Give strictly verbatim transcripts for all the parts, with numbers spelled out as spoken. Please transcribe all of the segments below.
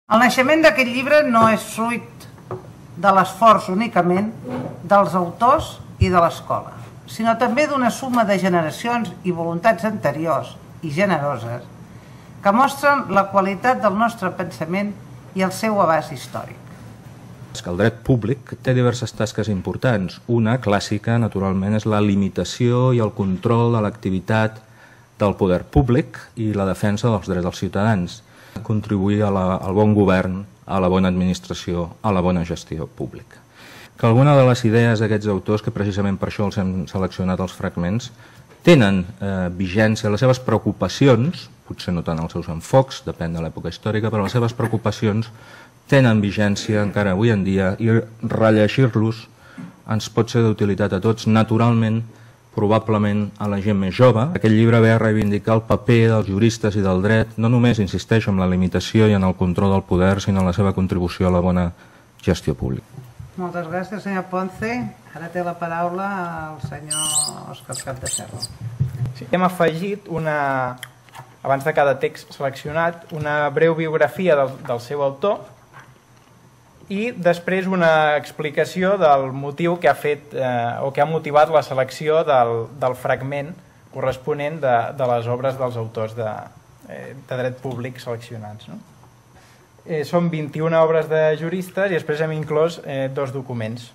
El naixement d'aquest llibre no és fruit de l'esforç únicament dels autors i de l'escola, sinó també d'una suma de generacions i voluntats anteriors i generoses que mostren la qualitat del nostre pensament i el seu abast històric. El dret públic té diverses tasques importants. Una, clàssica, naturalment, és la limitació i el control de l'activitat del poder públic i la defensa dels drets dels ciutadans. Contribuir a la, al bon govern, a la bona administració, a la bona gestió pública. Que alguna de les idees d'aquests autors, que precisament per això els hem seleccionat els fragments, tenen eh, vigència, les seves preocupacions, potser no tant els seus enfocs, depèn de l'època històrica, però les seves preocupacions tenen vigència encara avui en dia i rellegir-los ens pot ser d'utilitat a tots, naturalment, probablement a la gent més jove. Aquest llibre ve a reivindicar el paper dels juristes i del dret, no només, insisteixo, en la limitació i en el control del poder, sinó en la seva contribució a la bona gestió pública. Moltes gràcies, senyor Ponce. Ara té la paraula el senyor Òscar Capdeferro. Sí, hem afegit una, abans de cada text seleccionat, una breu biografia del, del seu autor i després una explicació del motiu que ha fet eh, o que ha motivat la selecció del, del fragment corresponent de, de les obres dels autors de, eh, de dret públic seleccionats. No? Eh, són vint-i-una obres de juristes i després hem inclòs eh, dos documents.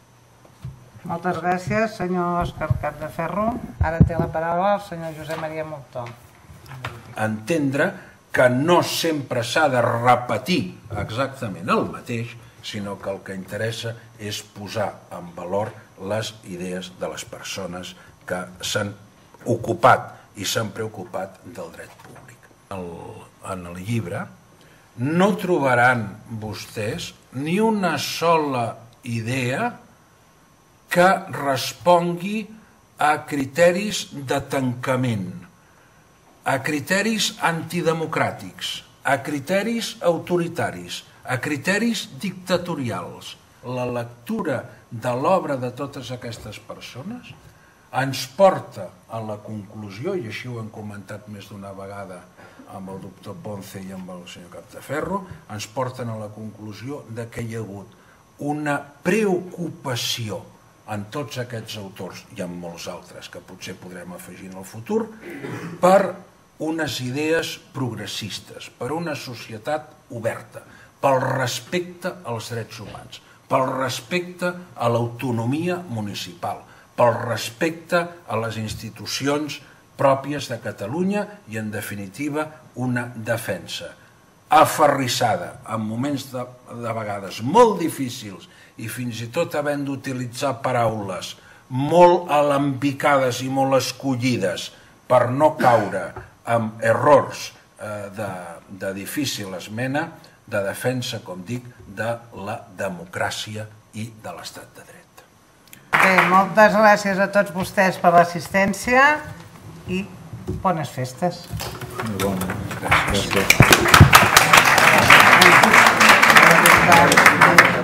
Moltes gràcies, senyor Òscar Capdeferro. Ara té la paraula el senyor Josep Maria Moltó. Entendre que no sempre s'ha de repetir exactament el mateix, sinó que el que interessa és posar en valor les idees de les persones que s'han ocupat i s'han preocupat del dret públic. El, en el llibre no trobaran vostès ni una sola idea que respongui a criteris de tancament, a criteris antidemocràtics, a criteris autoritaris, a criteris dictatorials. La lectura de l'obra de totes aquestes persones ens porta a la conclusió, i així ho hem comentat més d'una vegada amb el doctor Ponce i amb el senyor Capdeferro, ens porten a la conclusió de que hi ha hagut una preocupació en tots aquests autors i en molts altres que potser podrem afegir en el futur, per unes idees progressistes, per una societat oberta, pel respecte als drets humans, pel respecte a l'autonomia municipal, pel respecte a les institucions pròpies de Catalunya i, en definitiva, una defensa aferrissada en moments de, de vegades molt difícils i fins i tot havent d'utilitzar paraules molt alambicades i molt escollides per no caure amb errors eh, de, de difícil esmena, de defensa, com dic, de la democràcia i de l'estat de dret. Bé, moltes gràcies a tots vostès per l'assistència i bones festes. Molt bona. Gràcies. Gràcies. Gràcies.